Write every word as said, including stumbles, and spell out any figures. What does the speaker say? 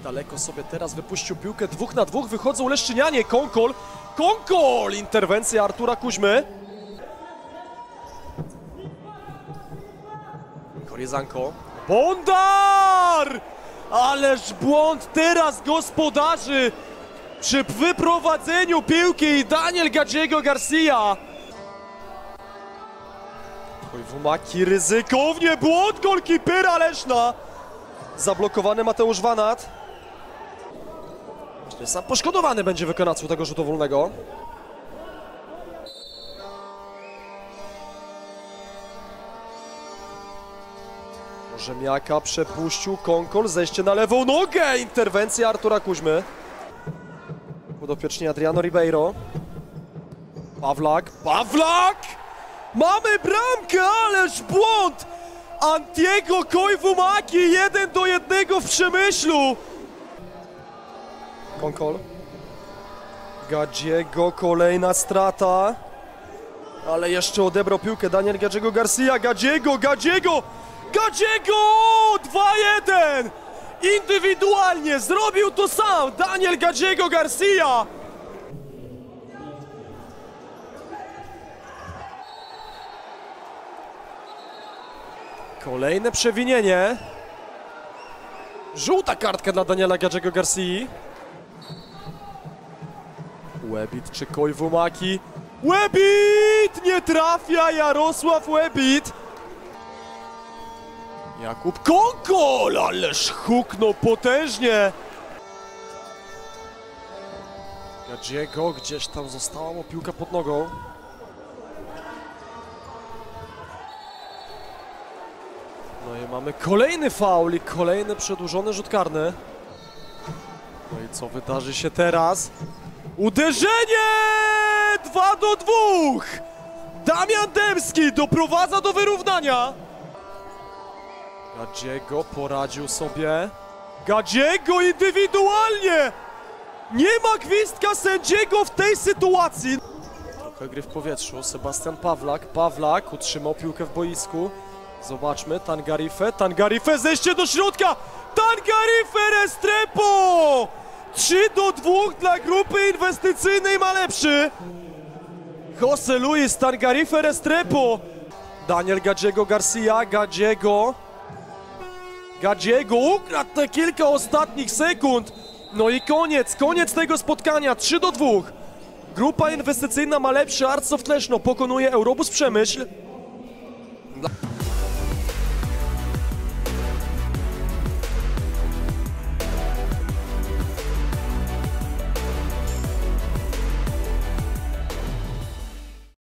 Daleko sobie teraz wypuścił piłkę, dwóch na dwóch, wychodzą Leszczynianie, Konkol, Konkol! Interwencja Artura Kuźmy. Koryzanko, Bondar! Ależ błąd teraz gospodarzy przy wyprowadzeniu piłki i Daniel Gadziego Garcia. Koiwumaki ryzykownie, błąd golkipera Leszna. Zablokowany Mateusz Wanat. Sam poszkodowany będzie wykonawcą tego rzutu wolnego. Rzemiaka przepuścił Konkol, zejście na lewą nogę, interwencja Artura Kuźmy. Podopieczni Adriano Ribeiro. Pawlak, Pawlak! Mamy bramkę, ależ błąd! Antiego Koiwumaki, jeden do jednego w Przemyślu. Konkol. Gadziego, kolejna strata. Ale jeszcze odebrał piłkę Daniel Gadziego Garcia. Gadziego, Gadziego! Gadziego! dwa jeden! Indywidualnie zrobił to sam Daniel Gadziego Garcia. Kolejne przewinienie. Żółta kartka dla Daniela Gadziego Garcii. Łebit czy Koiwumaki? Łebit! Nie trafia Jarosław Łebit. Jakub Konkol, ależ huknął potężnie. Gadziego, gdzieś tam została mu piłka pod nogą. No i mamy kolejny faul i kolejny przedłużony rzut karny. No i co wydarzy się teraz? Uderzenie! dwa do dwóch! Damian Dębski doprowadza do wyrównania. Gadziego poradził sobie. Gadziego indywidualnie! Nie ma gwizdka sędziego w tej sytuacji. Trochę gry w powietrzu. Sebastian Pawlak. Pawlak utrzymał piłkę w boisku. Zobaczmy. Tangarife. Tangarife zejście do środka. Tangarife Restrepo! trzy do dwóch dla grupy inwestycyjnej Malepszy. Jose Luis Tangarife Restrepo. Daniel Gadziego Garcia. Gadziego. Gadziego ukradł te kilka ostatnich sekund. No i koniec, koniec tego spotkania, trzy do dwóch. Grupa inwestycyjna Malepszy Artsoft Leszno pokonuje Eurobus Przemyśl.